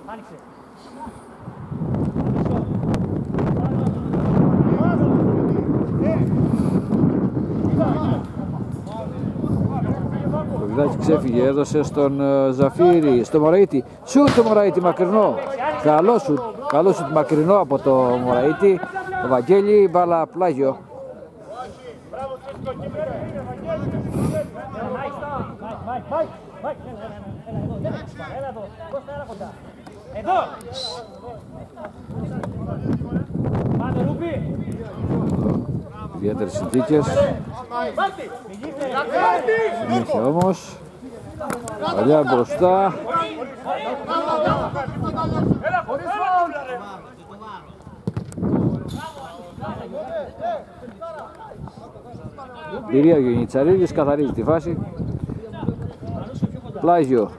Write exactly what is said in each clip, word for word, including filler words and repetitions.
Το Βιδάκη ξέφυγε, έδωσε στον Ζαφύρη, στο Μωραΐτη. Σουτ το Μωραΐτη, μακρινό. Καλό σουτ, καλό σουτ μακρινό από το Μωραΐτη. Ο Βαγγέλη, μπάλα πλάγιο. Ιδιαίτερες συνθήκες. Συνέχεια όμως. Παλιά μπροστά. Πυρία Γιονιτσαρίδης καθαρίζει τη φάση. Πλάγιο.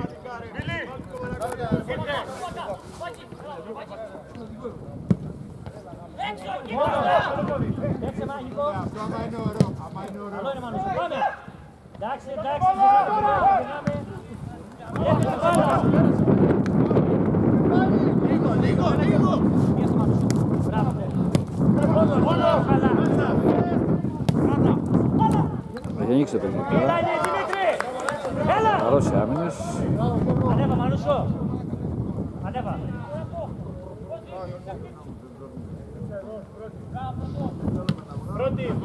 Έχει ανοίξει το παιχνίδι τώρα. Καλώς οι άμυνες. Ανέβα Μανούσο. Ανέβα. Πρώτη.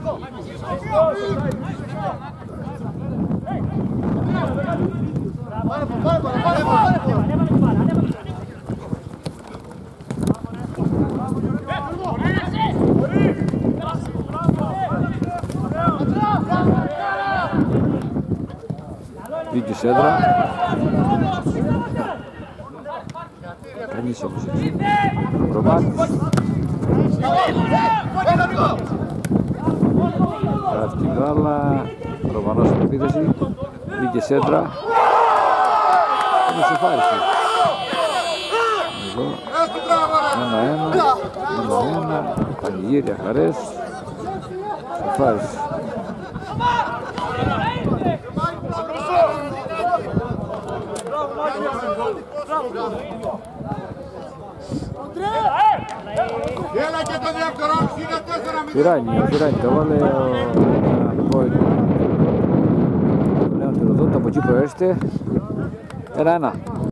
Βγήκε σέντρα. Κανείς όπως έτσι. Προμάτης. Κράφει την μπάλα. Ρωμανός στην επίθεση. Βγήκε σέντρα. Είναι σοφάριση. Εδώ. Ένα-ένα. Ένα-ένα. Πανηγύρια, χαρές. Σοφάριση. Φυράνει, ο Φυράνει το βάλε ο Λέων Τυροδότη, από εκεί προέρχεται. Ένα-ένα.